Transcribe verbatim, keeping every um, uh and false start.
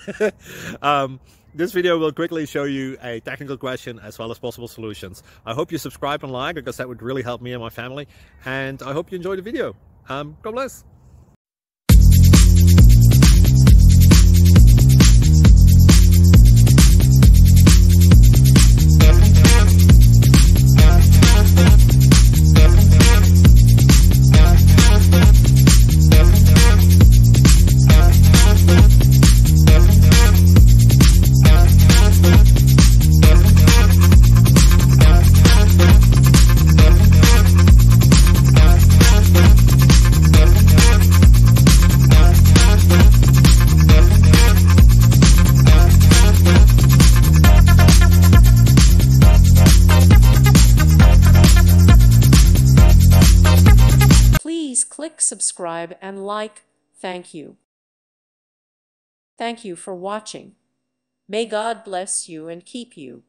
um, this video will quickly show you a technical question as well as possible solutions. I hope you subscribe and like, because that would really help me and my family. And I hope you enjoy the video. Um, God bless. Please click subscribe and like. Thank you. Thank you for watching. May God bless you and keep you.